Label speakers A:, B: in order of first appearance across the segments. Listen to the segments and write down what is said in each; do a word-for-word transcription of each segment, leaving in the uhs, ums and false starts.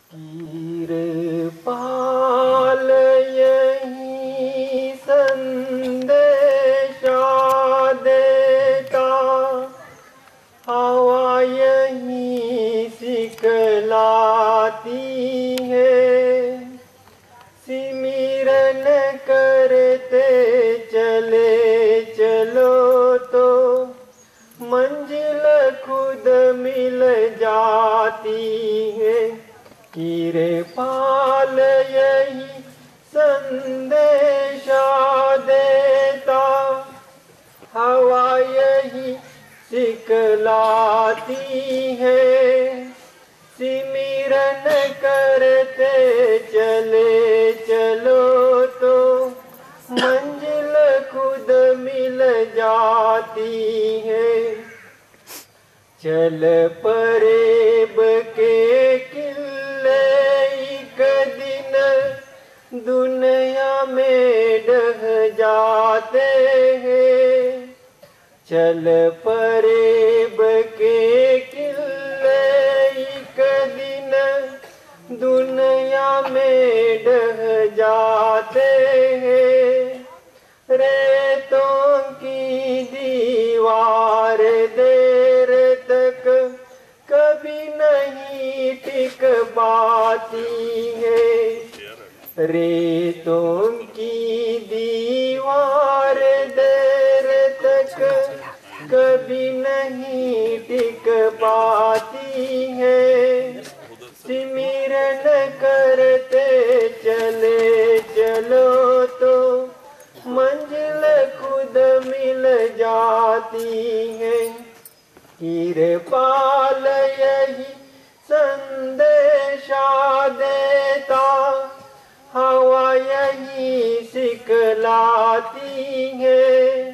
A: कृपाल यही संदेशा देता, हवा यही सिखलाती है। सिमरन करते चले चलो तो मंजिल खुद मिल जाती है। कृपाल यही संदेशा देता, हवा यही सिखलाती है। सिमरन करते चले चलो तो मंजिल खुद मिल जाती है। चल परेब के किले एक दिन दुनिया में ढह जाते हैं। चल परेब के किले एक दिन दुनिया में ढह जाते हैं। रेतों की दीवार देर तक कभी नहीं टिक पाती है। रेतों की दीवार देर तक कभी नहीं टिक पाती है। सिमरन करते चले चलो तो मंजिल खुद मिल जाती है। कृपाल यही संदेशा देता, हवा यही सिखलाती है।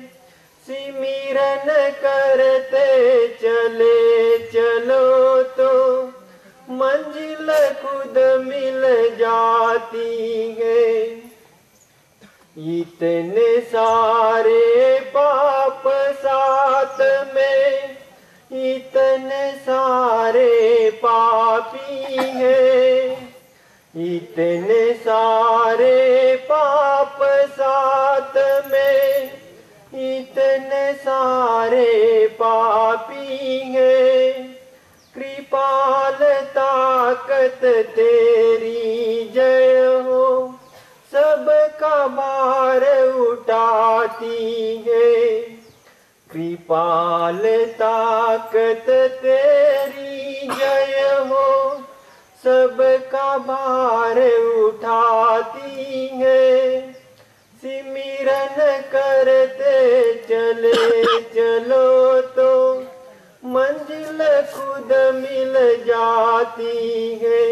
A: सिमरन करते चले चलो तो मंजिल खुद मिल जाती है। इतने सारे पाप साथ में, इतने सारे पापी हैं। इतने सारे पाप साथ में, इतने सारे पापी हैं। कृपाल ताकत तेरी जय हो, सबका भार उठाती है। कृपाल ताकत तेरी जय हो, सबका भार उठाती है। सिमरन करते चले चलो तो मंजिल खुद मिल जाती है।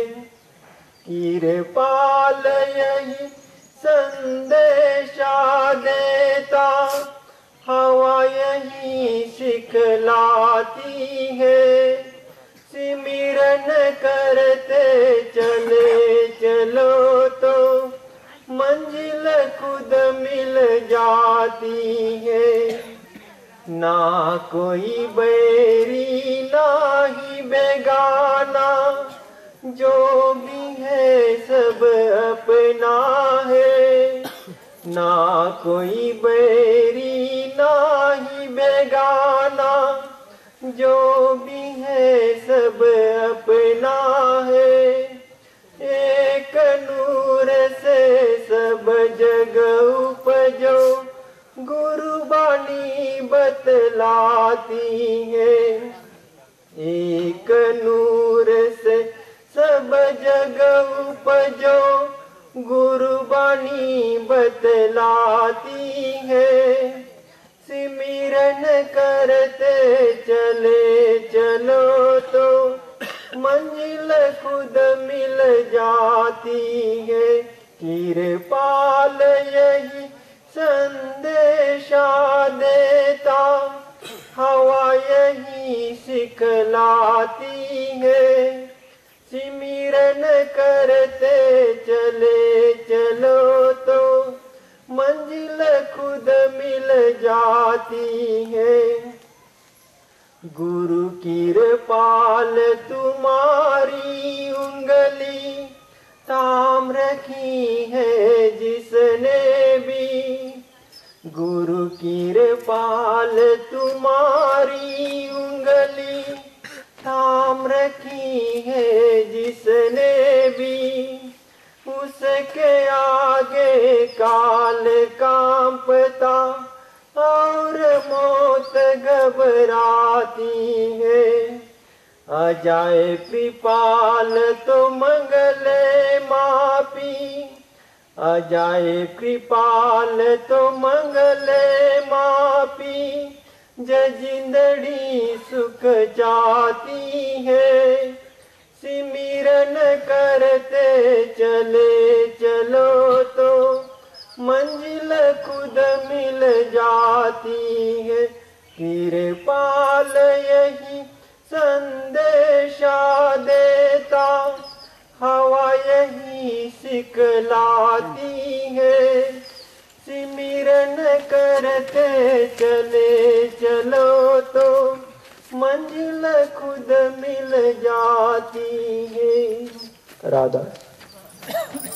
A: कृपाल यही संदेशा देता, हवा यही सिखलाती है। सिमरन करते चले चलो तो मंजिल खुद मिल जाती है। ना कोई बैरी ना ही बेगाना, जो भी है सब अपना है। ना कोई बैरी ना ही बेगाना, जो भी है सब अपना है। एक नूर से सब जग उपजो, गुरुबानी बतलाती है। एक नूर से सब जग उपजो, गुरुबानी बतलाती है। सिमरन करते चले चलो तो मंजिल खुद मिल जाती है। कृपाल यही संदेशा देता, हवा यही सिखलाती है। सिमरन करते चले चलो तो मंजिल खुद मिल जाती है। गुरु कृपाल तुम्हारी उंगली थाम रखी है जिसने भी, गुरु कृपाल तुम्हारी उंगली थाम रखी है जिसने भी, उसके आगे काल कांपता और मौत घबराती है। अजाए कृपाल तो मंगले मापी, अजाए कृपाल तो मंगले मापी, जय जिंदड़ी सुख चाहती है। सिमरन करते चले चलो तो मंजिल खुद मिल जाती है। कृपाल यही संदेशा देता, हवा यही सिखलाती है। सिमरन करते चले चलो तो मंजिल खुद मिल जाती है। राधा।